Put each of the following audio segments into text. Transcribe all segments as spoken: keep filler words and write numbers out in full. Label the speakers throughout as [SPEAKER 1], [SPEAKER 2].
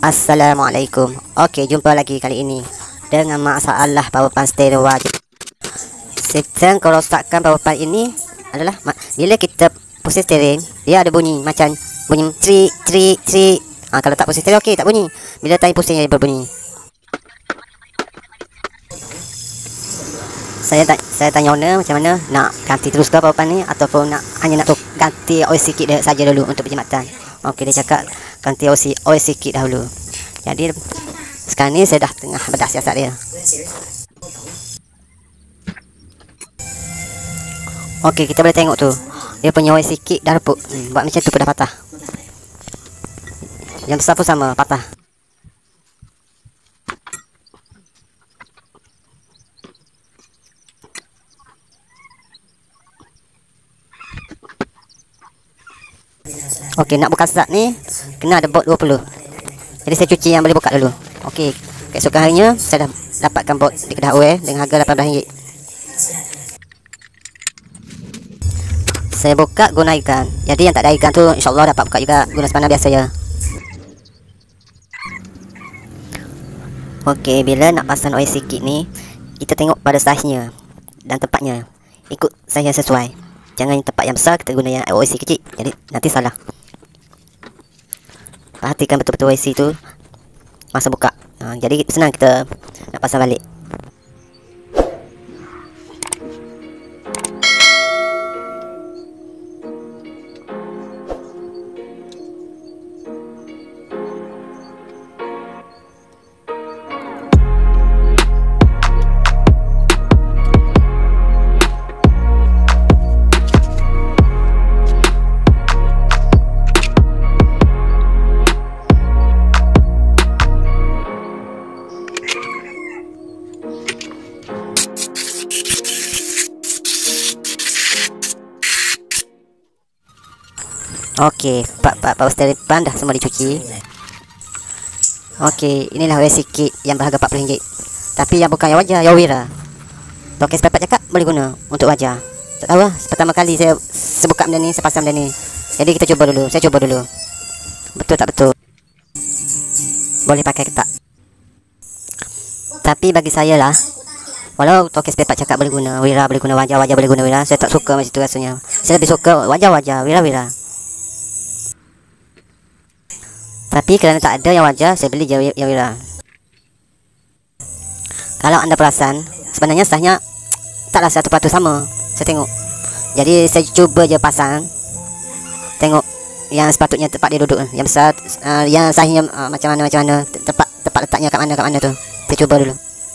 [SPEAKER 1] Assalamualaikum. Okey, jumpa lagi kali ini dengan masalah power pump stereo wajib. Sistem kerosakan power pump ini adalah bila kita pusing steering, dia ada bunyi macam bunyi tri tri tri. Ha, kalau tak pusing steering okey, tak bunyi. Bila time pusing dia berbunyi. Saya tak saya tanya owner macam mana nak ganti terus ke power pump ni ataupun nak hanya nak ganti oil sikit saja dulu untuk perkhidmatan. Okey, dia cakap ganti oil, oil sikit dahulu. Jadi sekarang ni saya dah tengah bedah siasat dia. Okey, kita boleh tengok tu. Dia punya oil sikit dah reput. Hmm, buat macam tu pun dah patah. Yang besar pun sama, patah. Okey, nak buka start ni kena ada bot dua puluh. Jadi saya cuci yang boleh buka dulu. Okey, keesokan harinya saya dah dapatkan bot di Kedah Oil dengan harga lapan belas ringgit. Saya buka guna ikan. Jadi yang tak ada ikan tu insya-Allah dapat buka juga guna spana biasa ya. Okey, bila nak pasang oil sikit ni, kita tengok pada saiznya dan tempatnya. Ikut saiz yang sesuai. Jangan tempat yang besar kita guna yang O I C kecil. Jadi nanti salah. Perhatikan betul-betul O I C tu masa buka. Ha, jadi senang kita nak pasang balik. Okey, pak-pak power steering pump dah semua dicuci. Okey, inilah oil sikit yang berharga empat puluh ringgit. Tapi yang bukan yang wajah, yang wira. Tokek spare part cakap boleh guna untuk wajah. Tak tahu lah, pertama kali saya sebuka benda ni, saya pasang benda ni. Jadi kita cuba dulu, saya cuba dulu. Betul tak betul? Boleh pakai ke tak? Tapi bagi saya lah, walau tokek spare part cakap boleh guna wira, boleh guna wajah, wajah boleh guna wira, saya tak suka macam tu rasanya. Saya lebih suka wajah-wajah, wira-wira. Tapi kerana tak ada yang wajah, saya beli je yang wira. Kalau anda perasan, sebenarnya saiznya taklah seratus peratus sama. Saya tengok. Jadi saya cuba je pasang. Tengok yang sepatutnya tempat dia duduk. Yang besar, uh, yang saiznya uh, macam mana macam mana, tempat tempat letaknya kat mana kat mana tu. Saya cuba dulu.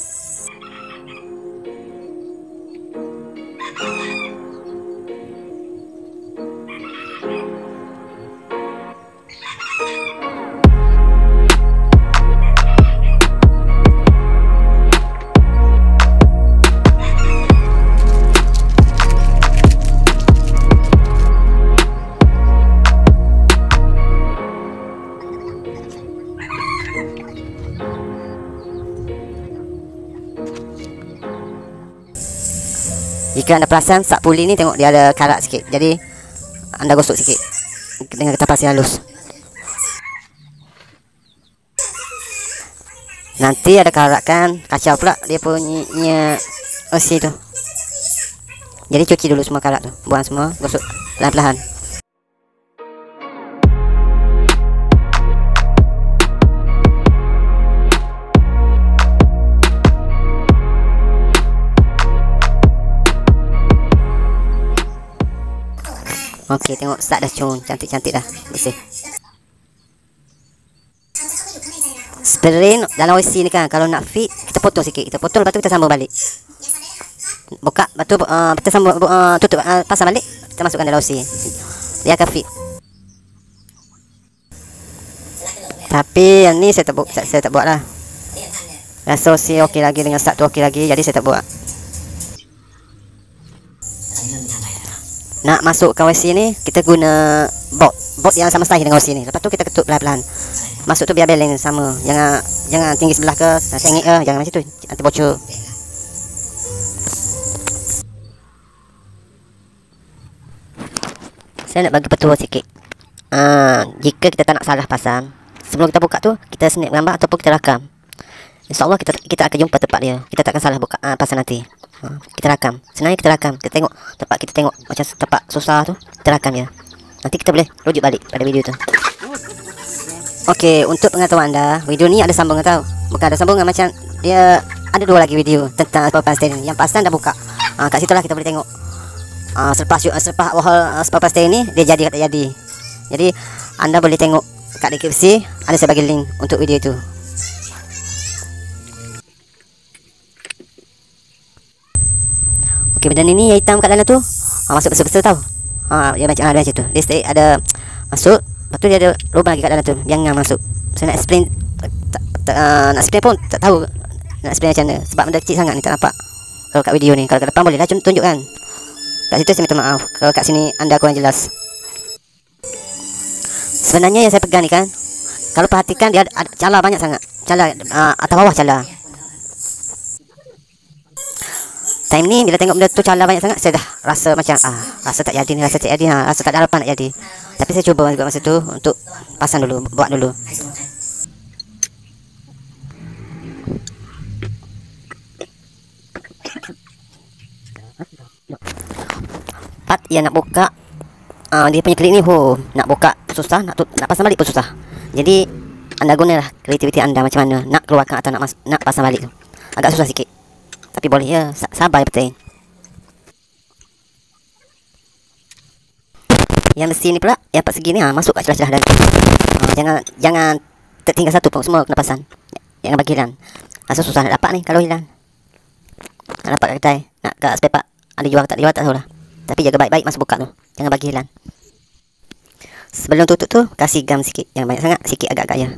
[SPEAKER 1] Jika anda perasan sak puli ni tengok dia ada karat sikit. Jadi anda gosok sikit dengan getah pasir halus. Nanti ada karat kan, kacau pula dia punya osi tu. Jadi cuci dulu semua karat tu, buang semua, gosok perlahan-lahan. Okey, tengok start dah cung, cantik-cantik dah, bersih. Steering dalam O I C ni kan, kalau nak fit, kita potong sikit, kita potong lepas tu kita sambung balik. Buka, lepas tu uh, kita sambung, uh, tutup, uh, pasang balik, kita masukkan dalam O I C. Dia akan fit. Tapi yang ni saya tak buat, saya tak buat lah. Rasa O I C okey lagi dengan start tu okey lagi, jadi saya tak buat. Nak masukkan O I C ni, kita guna bot bot yang sama saiz dengan O I C ni. Lepas tu kita ketuk pelan-pelan. Masuk tu biar balance sama. Jangan jangan tinggi sebelah ke, sengit ke, jangan macam tu, nanti bocor. Saya nak bagi petua sikit. Uh, jika kita tak nak salah pasang, sebelum kita buka tu, kita snap gambar ataupun kita rakam. InsyaAllah kita kita akan jumpa tempat dia. Kita takkan salah buka uh, pasal nanti. Uh, kita rakam. Senang kita rakam. Kita tengok tempat kita tengok macam tempat susah tu, kita rakam ya. Nanti kita boleh rujuk balik pada video tu. Okey, untuk pengetahuan anda, video ni ada sambungan tau. Bukan ada sambungan, macam dia ada dua lagi video tentang power pump steering. Yang pasal dah buka. Uh, kat situ lah kita boleh tengok. Uh, selepas uh, selepas overhaul uh, power pump steering ni, dia jadi kata jadi. Jadi anda boleh tengok kat deskripsi, ada saya bagi link untuk video tu. Okey, benda ni yang hitam kat dalam tu, ha, masuk besar-besar tau. Ha, dia macam ada macam tu. Dia stay, ada masuk, lepas tu dia ada lubang lagi kat dalam tu. Jangan masuk. Saya nak explain, tak, tak, uh, nak explain pun tak tahu nak explain macam mana. Sebab benda kecil sangat ni, tak nampak. Kalau kat video ni, kalau kat depan boleh lah tunjukkan. Kat situ saya minta maaf kalau kat sini anda kurang jelas. Sebenarnya yang saya pegang ni kan, kalau perhatikan dia ada, ada cala banyak sangat. Cala uh, atas bawah cala. Time ni bila tengok benda tu cala banyak sangat, saya dah rasa macam ah rasa tak jadi ni, rasa tak jadi, ha, rasa tak ada harapan nak jadi. Tapi saya cuba juga masa tu untuk pasang dulu, buat dulu. Part yang nak buka uh, dia punya klik ni, ho, nak buka susah, nak, nak pasang balik pun susah. Jadi anda gunalah kreativiti anda macam mana nak keluarkan atau nak mas nak pasang balik tu. Agak susah sikit. Tapi boleh ya, sabar betul. Yang besi ni pula, yang part segi ni, ha, masuk kat celah-celah dalam. Ha, jangan jangan tertinggal satu pun, semua kena pasang. Jangan bagi hilang. Rasa susah nak dapat ni kalau hilang. Nak dapat kat kedai, nak kat spare part, ada jual tak jual tak tahulah. Tapi jaga baik-baik masa buka tu, jangan bagi hilang. Sebelum tutup tu, kasih gam sikit, jangan banyak sangat, sikit agak-agak ya.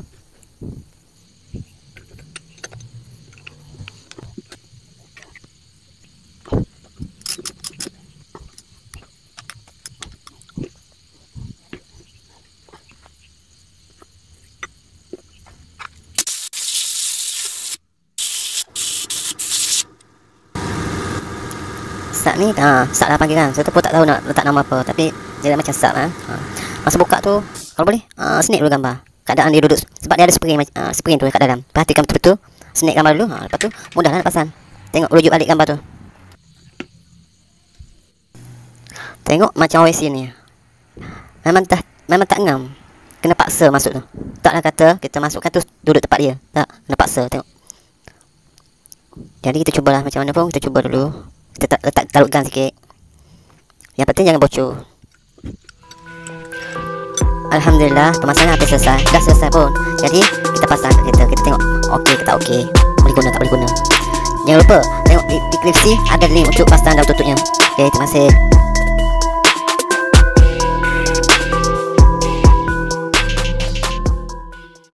[SPEAKER 1] Sat ni, ha, sat lah panggilan. Saya tu pun tak tahu nak letak nama apa, tapi dia macam sat kan. Ha. Masa buka tu, kalau boleh, uh, snap dulu gambar. Keadaan dia duduk, sebab dia ada spring, uh, spring tu kat dalam. Perhatikan betul-betul, snap gambar dulu. Ha, lepas tu, mudah lah nak pasang. Tengok rujuk balik gambar tu. Tengok macam O S ni. Memang tak, memang tak ngam. Kena paksa masuk tu. Taklah kata kita masukkan tu duduk tempat dia. Tak, kena paksa, tengok. Jadi kita cubalah macam mana pun, kita cuba dulu. Kita letak taruh gun sikit. Yang penting jangan bocor. Alhamdulillah, pemasangan hampir selesai. Dah selesai pun. Jadi kita pasang kereta, kita tengok okey ke tak okey, boleh guna tak boleh guna. Jangan lupa tengok di deskripsi ada link untuk pasang dan tutupnya. Okey, terima kasih.